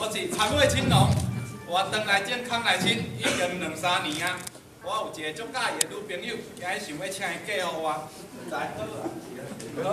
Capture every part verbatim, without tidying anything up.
是参会青龙，我回来种康乃馨已经两三年啊。我有一个足介意的女朋友，今日想要请伊嫁予我，唔知好啊？好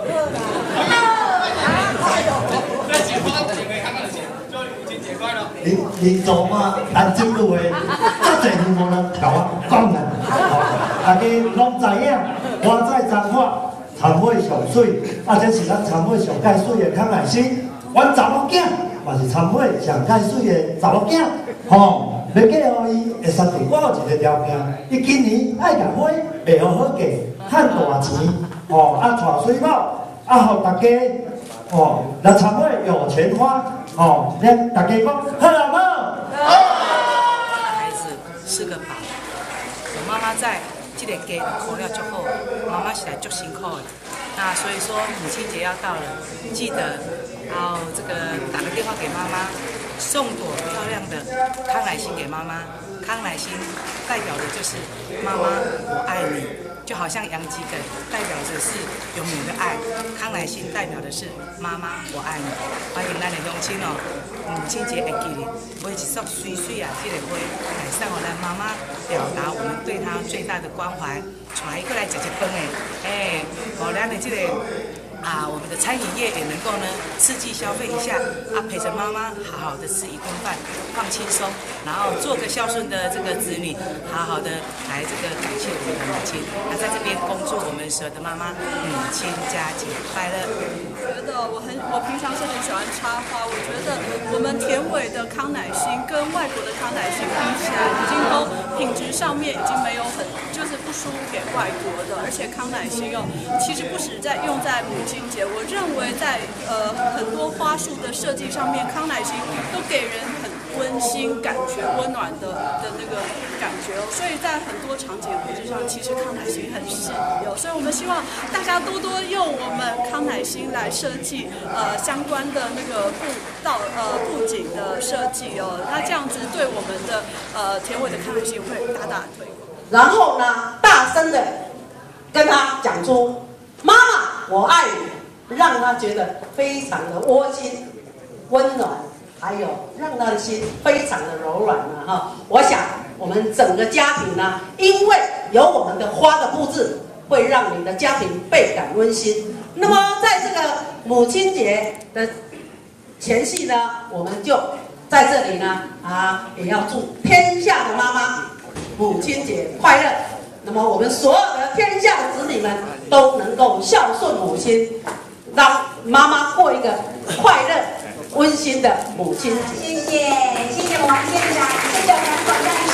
啊！这是我种的康乃馨，祝你母亲节快乐。 你你做嘛？咱这路的，遮侪年无人甲我讲啊！大家拢知影，我在彰化参会上水，啊，这是咱参会上介水的康乃馨。阮查某囝嘛是参会上介水的查某囝，吼。 要嫁予伊，会杀定我有一个条件，伊今年爱甲花袂好好嫁，趁大钱，哦，啊娶水某，啊，互大家，哦，来参会有钱花，哦，咱大家讲好啊无？ 好。孩子是个宝，有妈妈在，这个家苦了就好，妈妈是来足辛苦的。那所以说母亲节要到了，记得要这个打个电话给妈妈。 送朵漂亮的康乃馨给妈妈，康乃馨代表的就是妈妈我爱你，就好像洋桔梗代表着是永远的爱，康乃馨代表的是妈妈我爱你。欢迎咱的乡亲哦，母亲节会记哩，买一束水水啊，这个花来送给咱妈妈，表达我们对她最大的关怀，带伊过来食一饭诶，哎，互咱的这个。 啊，我们的餐饮业也能够呢刺激消费一下啊，陪着妈妈好好的吃一顿饭，放轻松，然后做个孝顺的这个子女，好好的来这个感谢我们的母亲。那在这边恭祝我们所有的妈妈母亲佳节快乐。 我觉得我很，我平常是很喜欢插花，我觉得我们田尾的康乃馨跟外国的康乃馨比起来，已经都品质上面已经没有很，就是不输给外国的，而且康乃馨哦，其实不止在用在母亲节，我认为在呃很多花束的设计上面，康乃馨都给人很温馨感觉、温暖的的那个感觉哦。所以在很多场景布置上，其实康乃馨很适宜哦。所以我们希望大家多多用我们康乃馨来设计呃相关的那个布道呃布景的设计哦。那这样子对我们的呃田尾的康乃馨会大大的推广。 然后呢，大声的跟他讲出。 妈妈，我爱你，让他觉得非常的窝心、温暖，还有让他的心非常的柔软了哈。我想我们整个家庭呢，因为有我们的花的布置，会让你的家庭倍感温馨。那么在这个母亲节的前夕呢，我们就在这里呢啊，也要祝天下的妈妈母亲节快乐。 那么我们所有的天下的子女们都能够孝顺母亲，让妈妈过一个快乐、温馨的母亲节。 谢谢，谢谢王县长，谢谢我们国家。